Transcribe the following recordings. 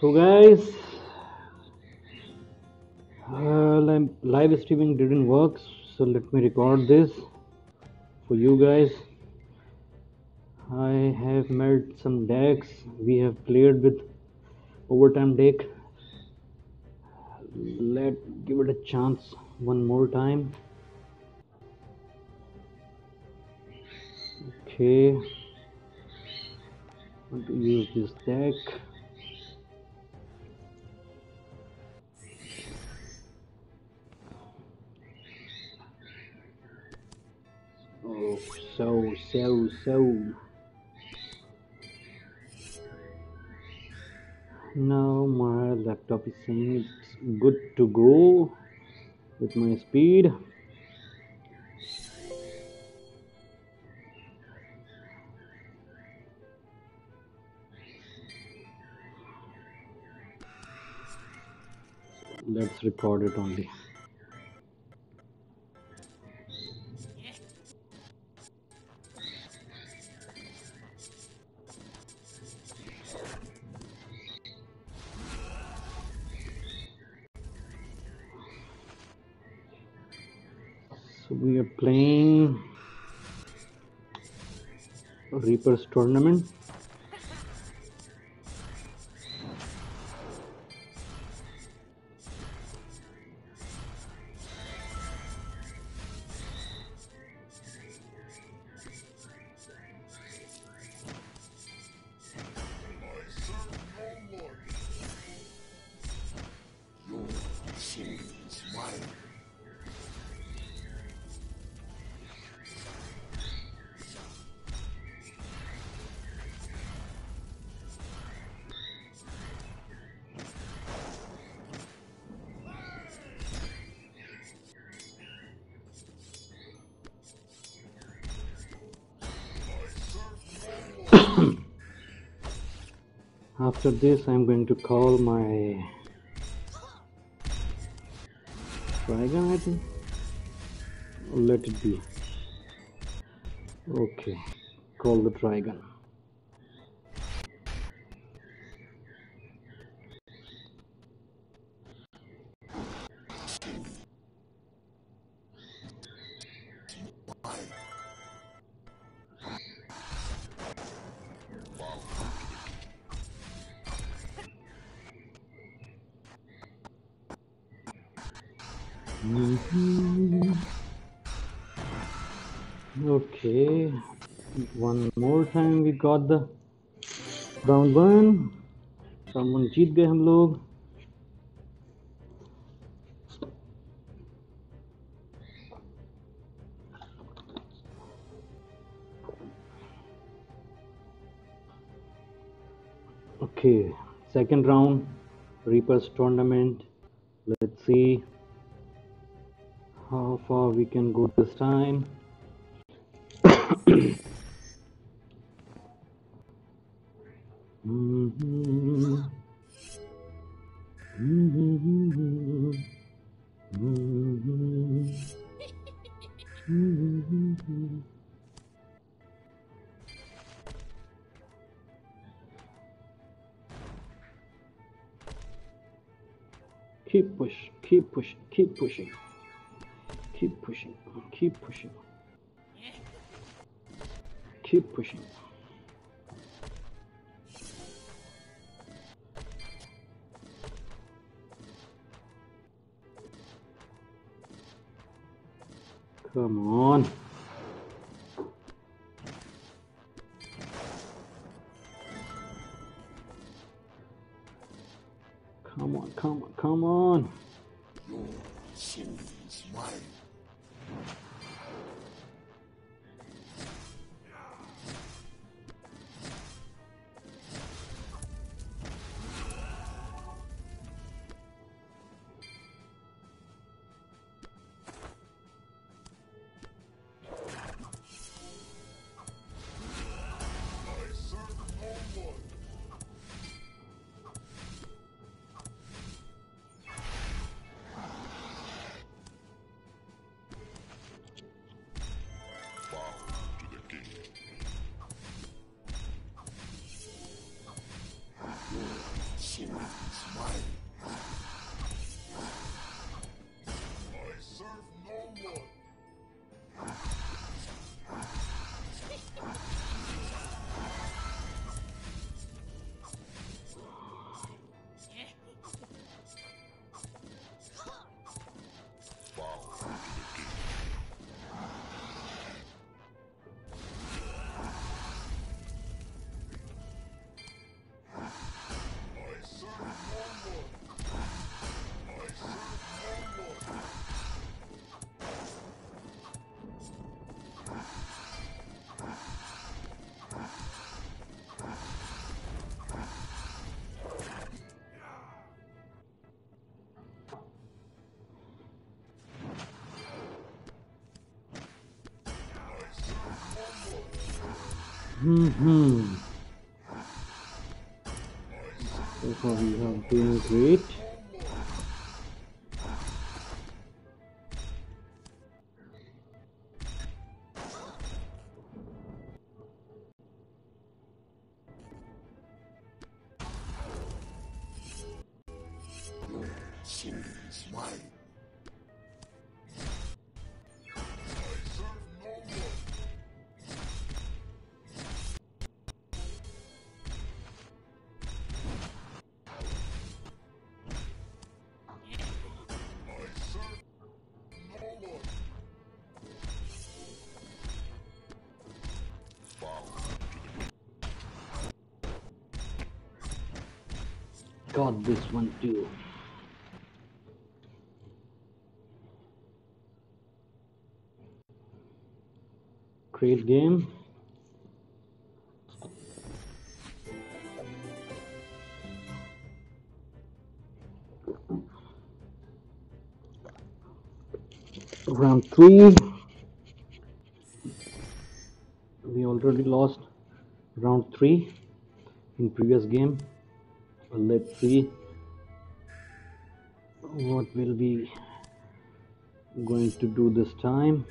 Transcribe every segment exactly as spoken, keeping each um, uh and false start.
So guys, uh, li- live streaming didn't work, so let me record this for you guys. I have made some decks. We have played with overtime deck. Let give it a chance one more time. Okay, want to use this deck. Oh, so so so. Now my laptop is saying it's good to go with my speed. Let's record it only. So we are playing Reaper's Tournament. After this, I'm going to call my Trigon, I think. Let it be. Okay, call the Trigon. Mm-hmm. Okay, one more time we got the round one. round one जीत गए हम लोग. Okay, second round, Reaper's Tournament. Let's see how far we can go this time. Mm-hmm. Mm-hmm. Mm-hmm. Mm-hmm. Keep pushing, keep pushing, keep pushing, keep pushing, keep pushing, keep pushing. Come on. Come on, come on, come on. Your soul is mine. Hmm. So far we have doing great. Got this one too. Great game. Round three. We already lost round three in previous game. Well, let's see what will be going to do this time.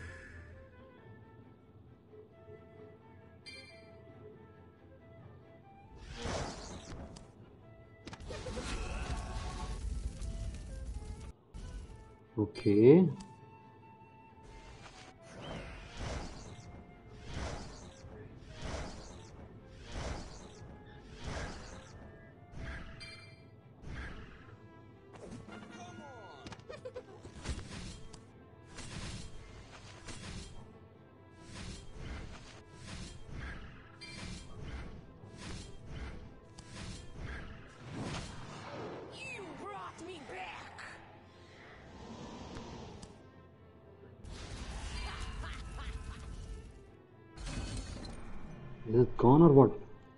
Okay. You brought me back. Is it gone or what?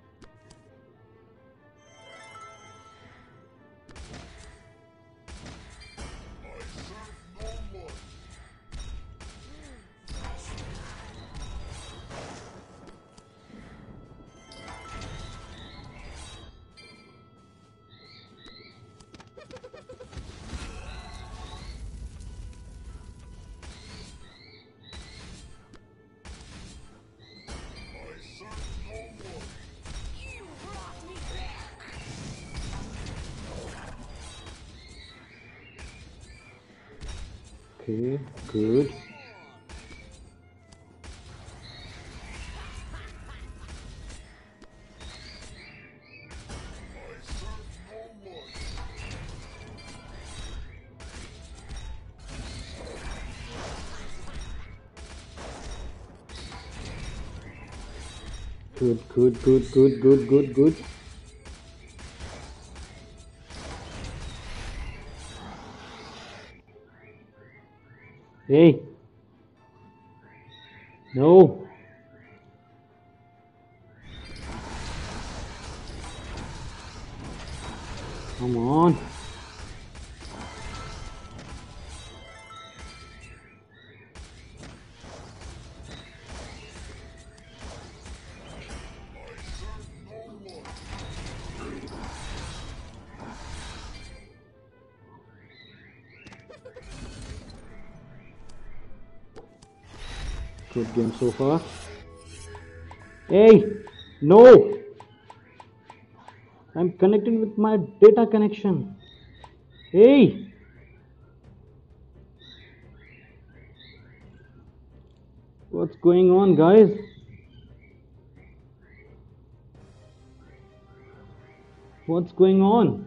You brought me back. Okay, good. Good, good, good, good, good, good, good. Hey. No. Come on. Good game so far. Hey, no! I'm connecting with my data connection. Hey! What's going on, guys? What's going on?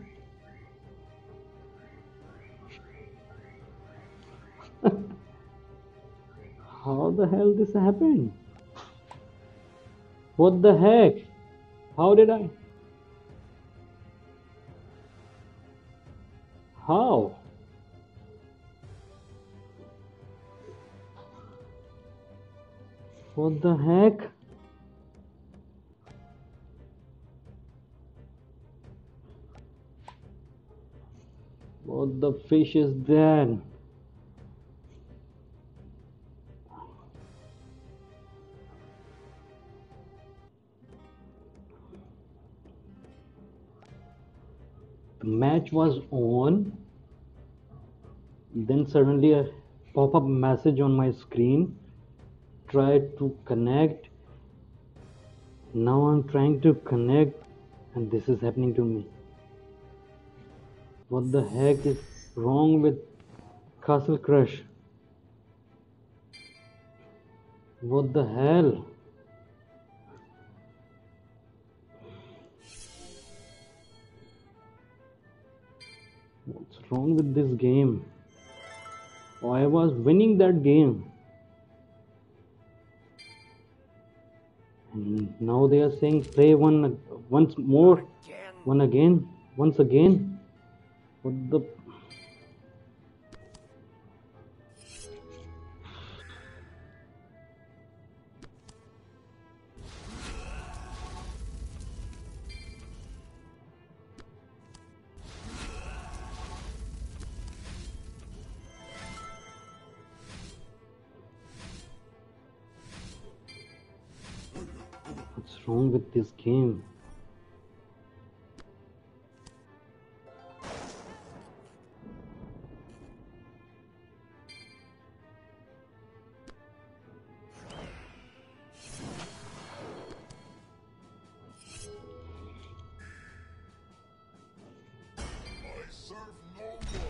How the hell this happened? What the heck? How did I? How? What the heck? What the fish is that? match was on, then suddenly a pop-up message on my screen. Try to connect. Now I'm trying to connect, and this is happening to me. What the heck is wrong with Castle Crush? What the hell? What's wrong with this game? Oh, I was winning that game. And now they are saying play one once more, Again. one again, once again. What the? What's wrong with this game? I serve no one.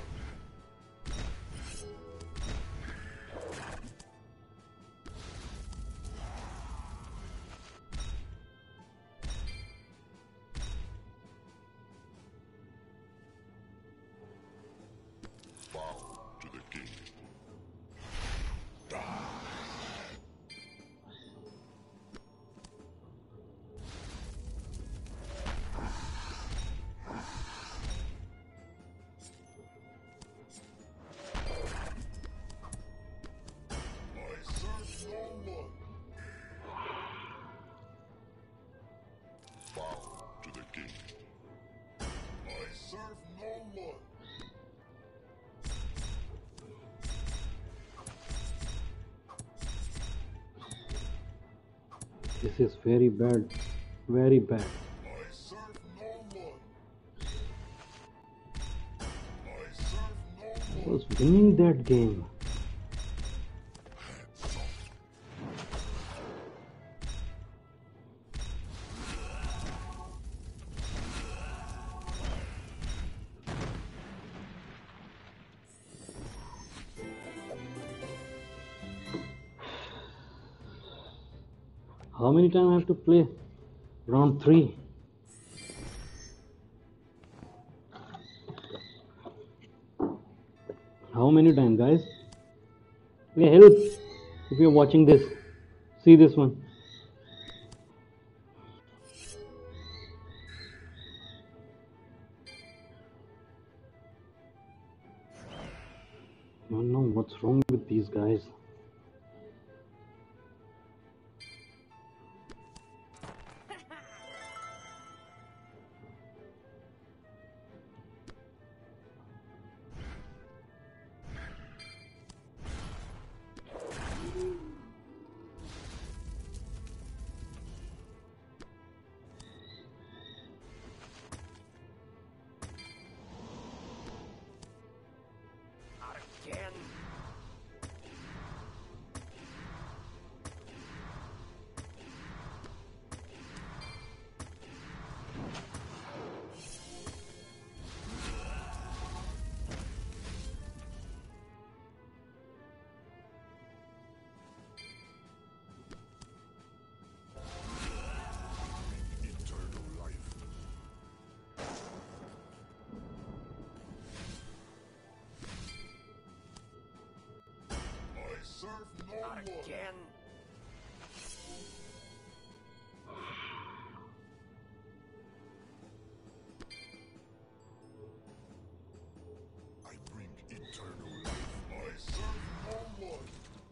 Bow to the king. I serve no one. Bow to the king. I serve no one. This is very bad, very bad. I serve no one. I serve no I one. was winning that game. How many times I have to play? Round three. How many times, guys? Yeah, help if you're watching this. See this one. I don't know what's wrong with these guys. Not again. Eternal life. I serve no Not one. again. I bring eternal life. I serve no one.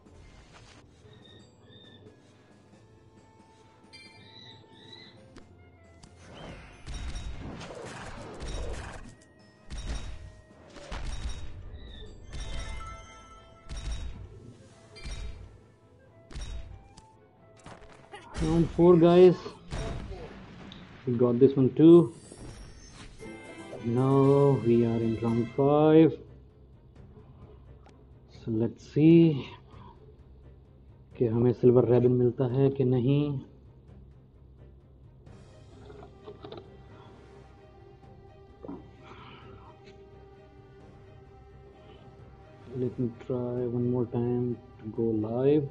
Round four, guys. We got this one too. Now we are in round five. So let's see कि हमें silver Ray-Ban मिलता है कि नहीं. Let me try one more time to go live.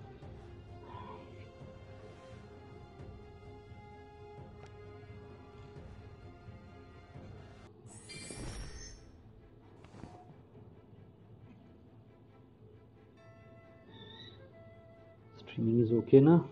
Streaming is okay now.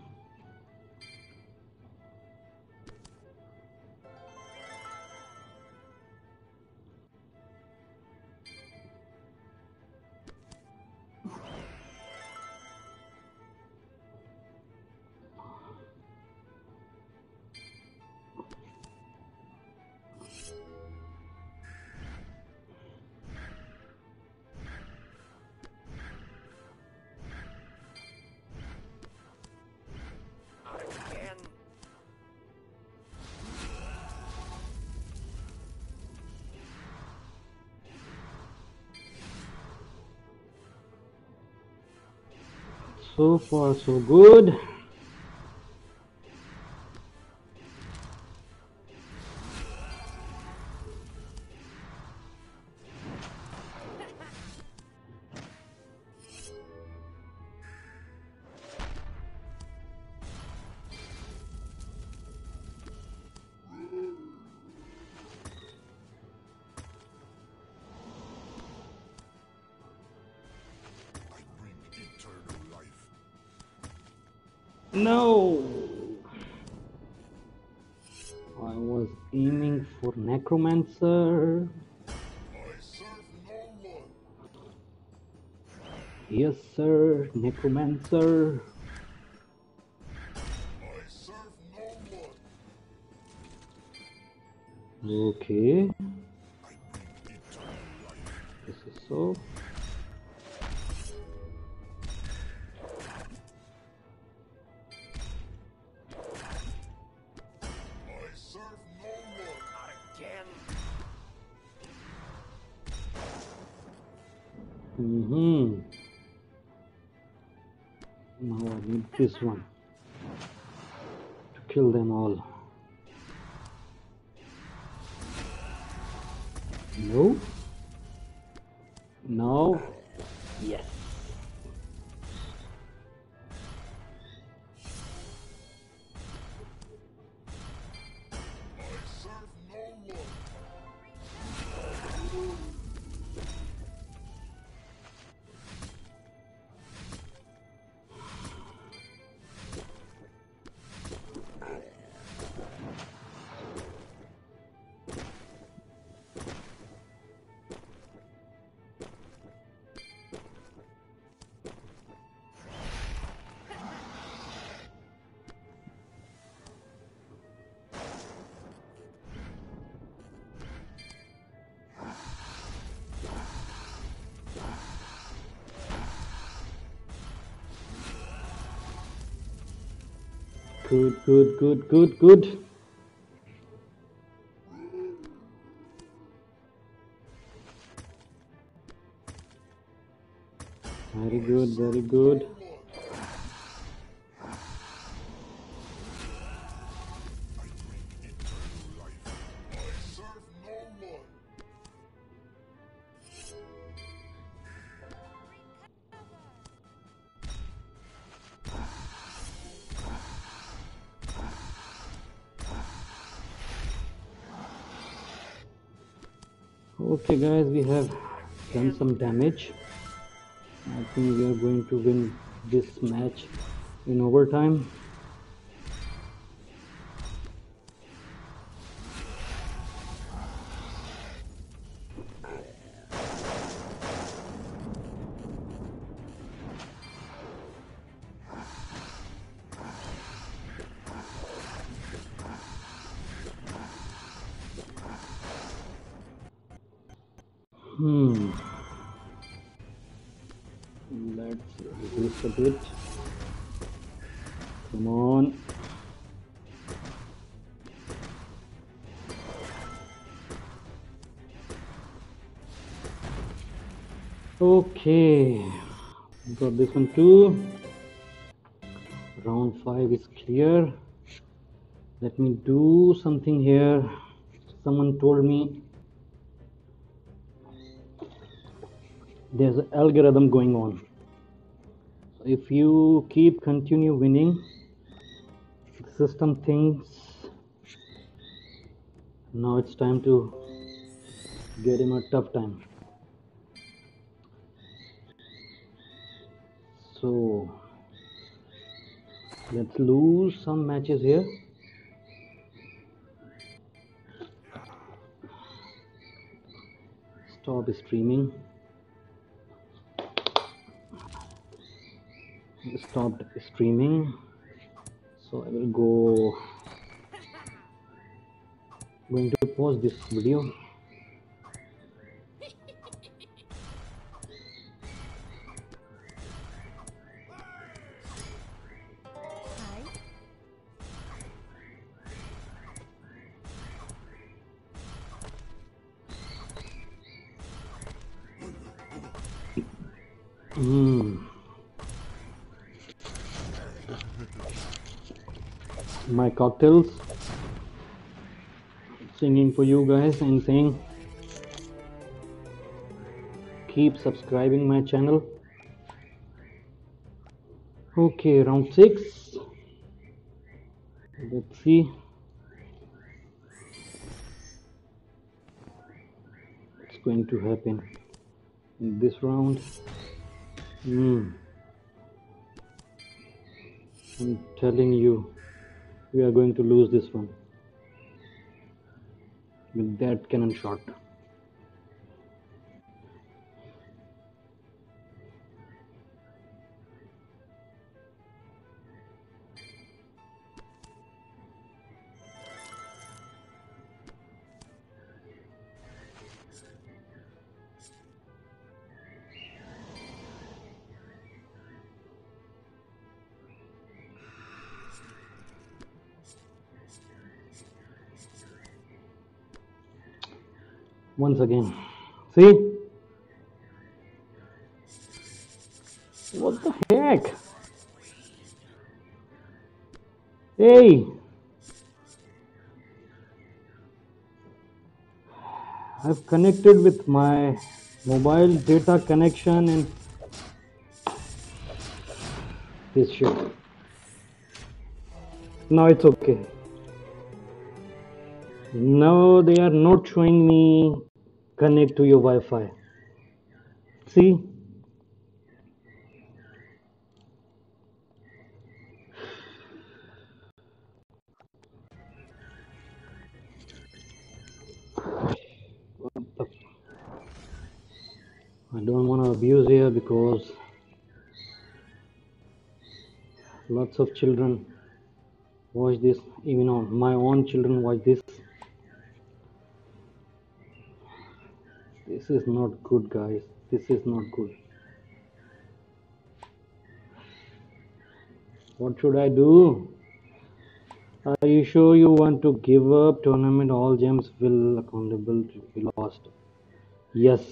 Not again. So far so good. I bring eternal life. No! I was aiming for Necromancer. I serve no one. Yes, sir, Necromancer. I serve no one. Okay, I bring eternal life. this is so. I serve no one. Not again. Mm-hmm. Now I need this one to kill them all. No. No. Yes. I serve no one. Good, good, good, good, good. Very good, very good. I bring eternal life. I serve no one. Okay, guys, we have done some damage. I think we are going to win this match in overtime. Hmm. Let's reduce a bit. Come on. Okay, got this one too. Round five is clear. Let me do something here. Someone told me there's an algorithm going on. So if you keep continue winning, the system thinks now it's time to get him a tough time. So let's lose some matches here. Stop streaming. Stopped streaming. So I will go. Going to pause this video. Mm. My cocktails, singing for you guys and saying keep subscribing my channel. Okay, round six. Let's see. What's going to happen in this round. Mm. I'm telling you, we are going to lose this one with that cannon shot. Once again, see? What the heck? Hey! I've connected with my mobile data connection and this shit. Now it's okay. Now they are not showing me connect to your Wi-Fi. See? I don't want to abuse here because lots of children watch this, even on my own children watch this. This is not good, guys. This is not good. What should I do? Are you sure you want to give up? Tournament all gems will accountable to be lost. Yes.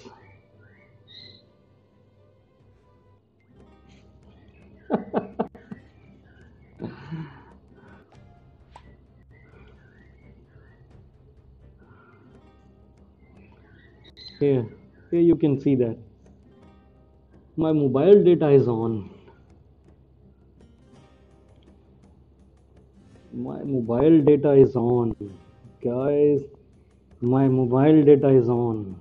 Here, here you can see that my mobile data is on. My mobile data is on, guys. My mobile data is on.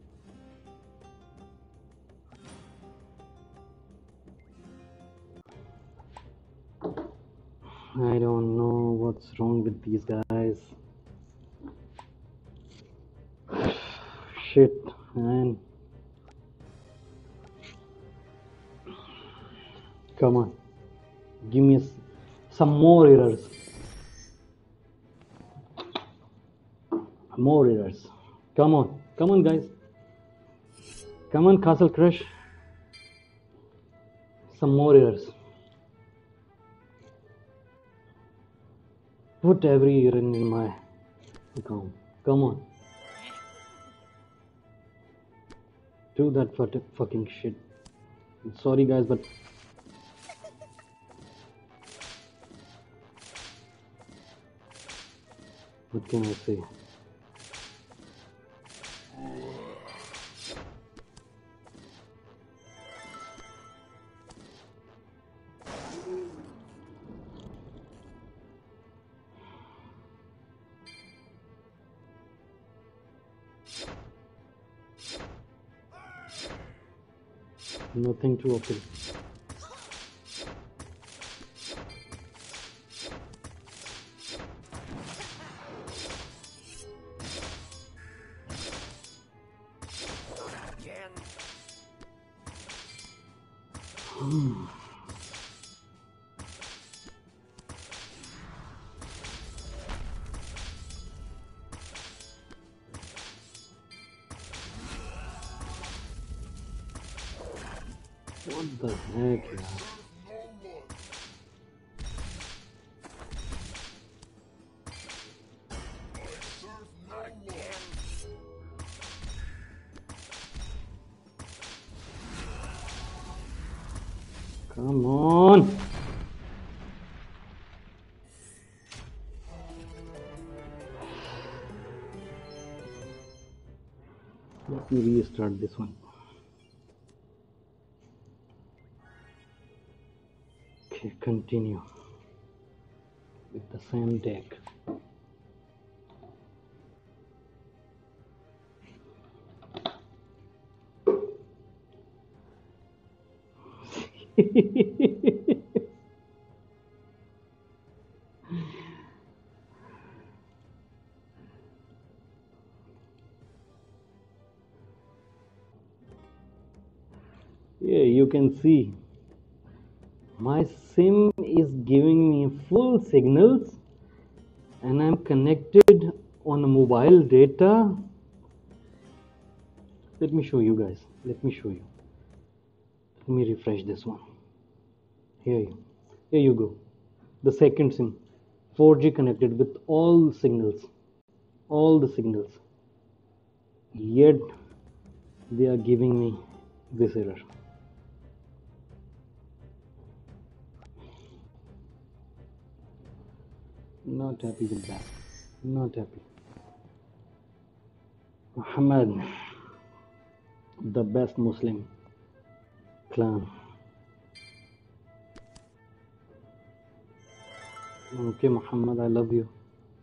I don't know what's wrong with these guys. Shit, man. Come on. Give me some more errors. More errors. Come on. Come on, guys. Come on, Castle Crush. Some more errors. Put every error in my account. Come on. do that fut- fucking shit. Sorry guys, but what can I say? Nothing to open. Again. What the heck, yeah? Serve no one. I serve no one. Again. Come on! Let me restart this one. Okay, continue with the same deck. Yeah, you can see my sim is giving me full signals and I'm connected on a mobile data. Let me show you guys. Let me show you. Let me refresh this one. Here you, here you go. The second sim, four G connected with all signals, all the signals. Yet they are giving me this error. Not happy with that. Not happy. Muhammad, the best Muslim clan. Okay, Muhammad, I love you.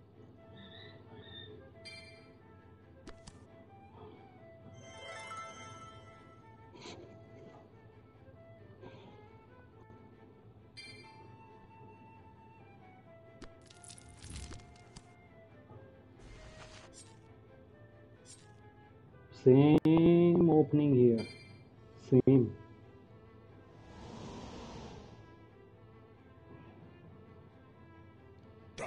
Same opening here. Same. Die.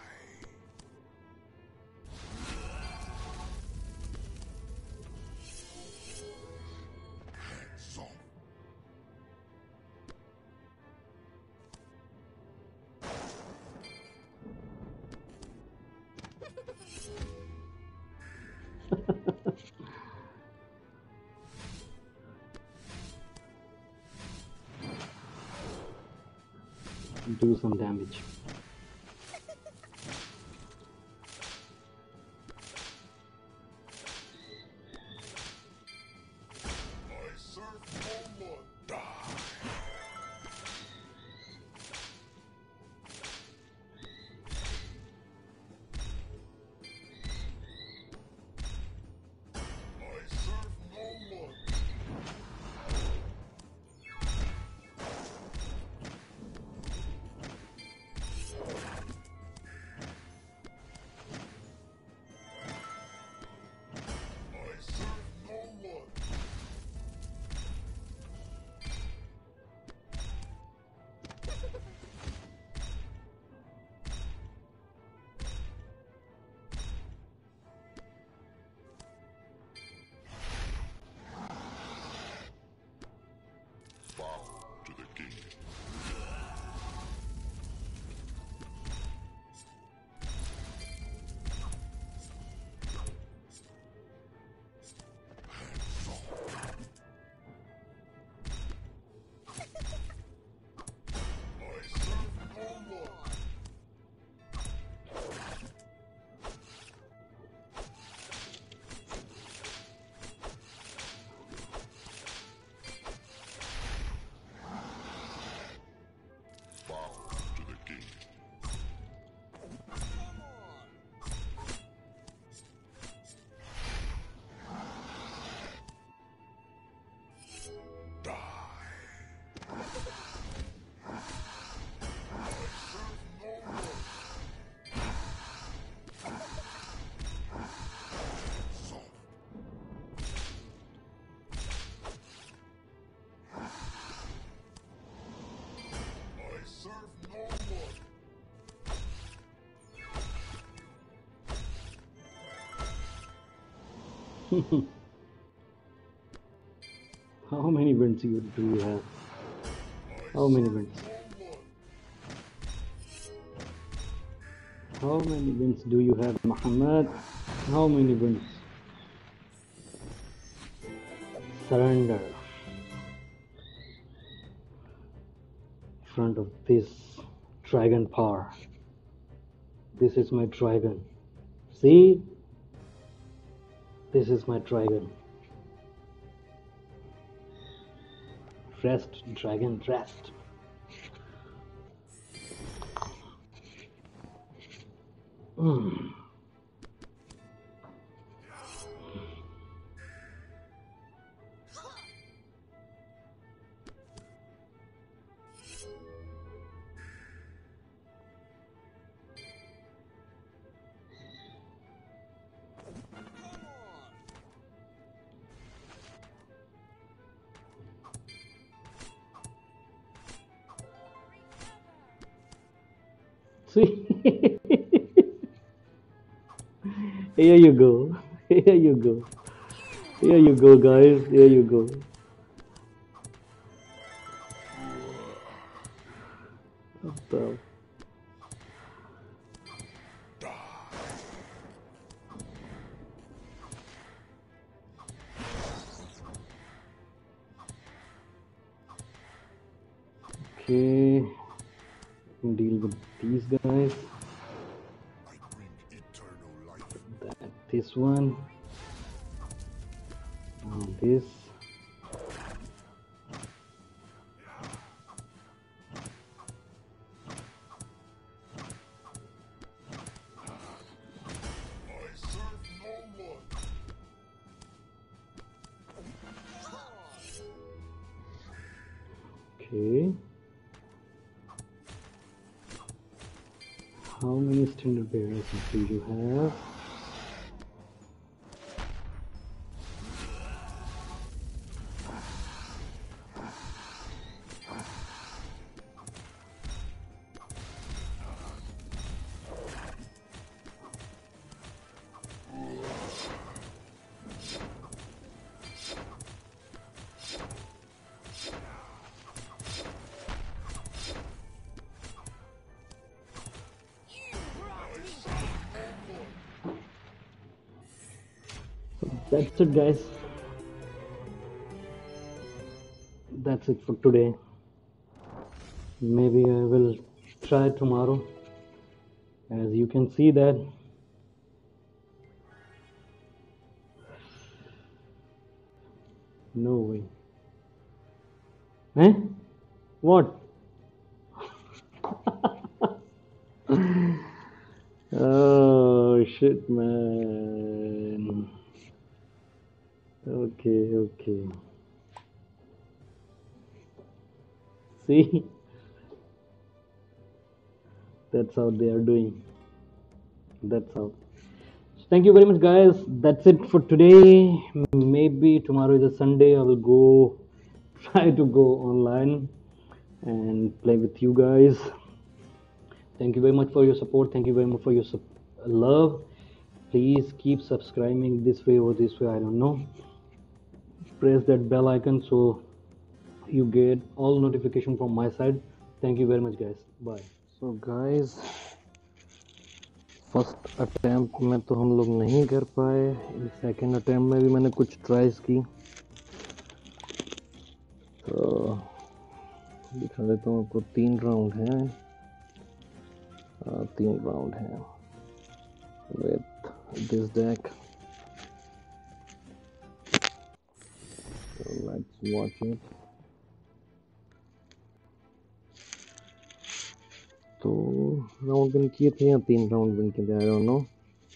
Hands off. Do some damage. I serve no one. Die. I serve no one. How many wins you do you have? How many wins? How many wins do you have, Muhammad? How many wins? Surrender in front of this dragon power. This is my dragon. See? This is my dragon. Rest, dragon, rest. Mm. See? Here you go. Here you go. Here you go, guys. Here you go. What the? Okay. Deal with these guys. I bring eternal life. That this one. And this. I serve no one. Okay. How many standard bearers do you have? That's it, guys. That's it for today. Maybe I will try tomorrow. As you can see that no way. Eh? What? Oh shit, man. Okay, okay. See? That's how they are doing. That's how. So thank you very much, guys. That's it for today. Maybe tomorrow is a Sunday. I will go try to go online and play with you guys. Thank you very much for your support. Thank you very much for your sup- love. Please keep subscribing this way or this way. I don't know. Press that bell icon so you get all notification from my side. Thank you very much, guys. Bye. So guys, first attempt में तो हम लोग नहीं कर पाए. Second attempt में भी मैंने कुछ ट्राइज की. तो दिखा देता हूँ आपको. तीन राउंड हैं. तीन राउंड हैं with this deck. So let's watch it. तो राउंड विन किए थे या तीन राउंड विन किए थे, आई डोंट नो.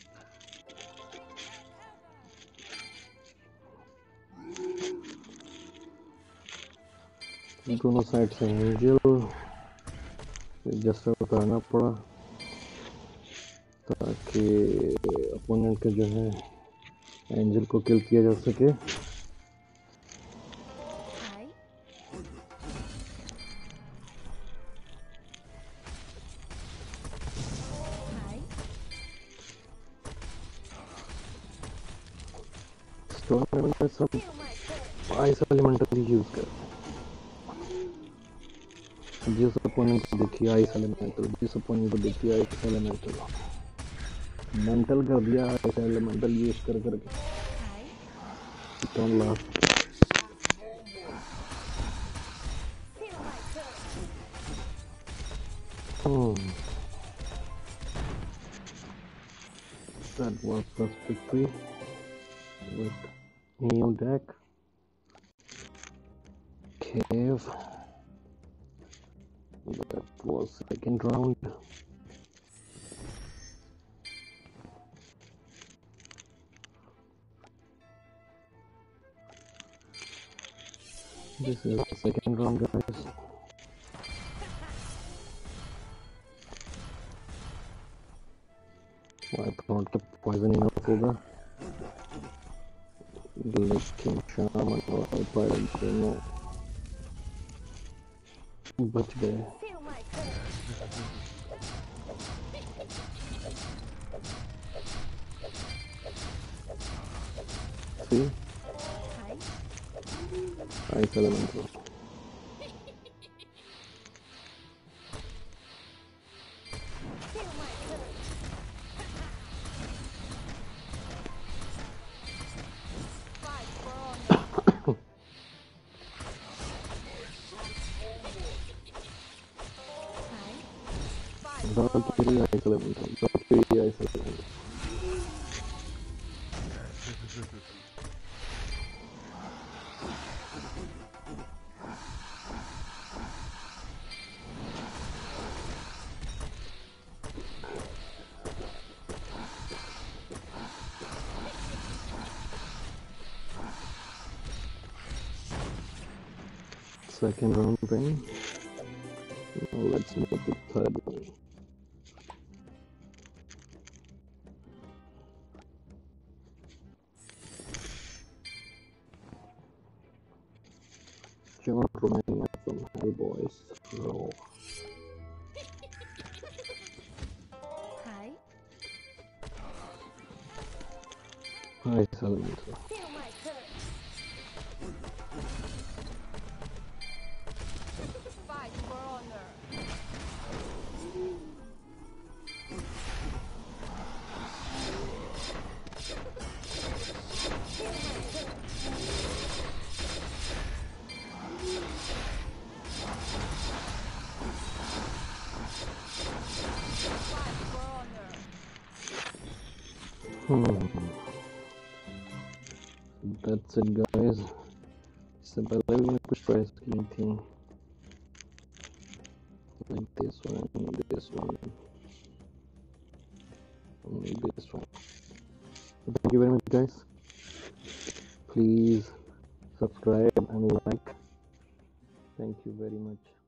दोनों साइड से एंजल जस्ट उतारना पड़ा ताकि अपोनेंट के जो है एंजल को किल किया जा सके. टूर्नामेंट में सब आइस एलिमेंटल यूज करते हैं। जिस ओपोनेंट को देखिए आइस एलिमेंटल, जिस ओपोनेंट को देखिए आइस एलिमेंटल, मेंटल कर दिया आइस एलिमेंटल यूज कर करके। Don't laugh. Hmm. That was first victory with new deck. Cave. That was second round. This is the second round, guys. I thought the poison enough होगा, लेकिन shaman और pirate दोनों बच गए। See? Ice elemental. Valkyrie ice elemental. Valkyrie ice elemental. Second round win. Now let's move to third one. John Romania from Hellboys Raw. Hi. Ice elemental. Feel my touch. Fight for honor. Fight for honor. Hmm. That's it, guys. इससे पहले भी मैं कुछ try की थी, like this one, this one, and this one. Thank you very much, guys. Please subscribe and like. Thank you very much.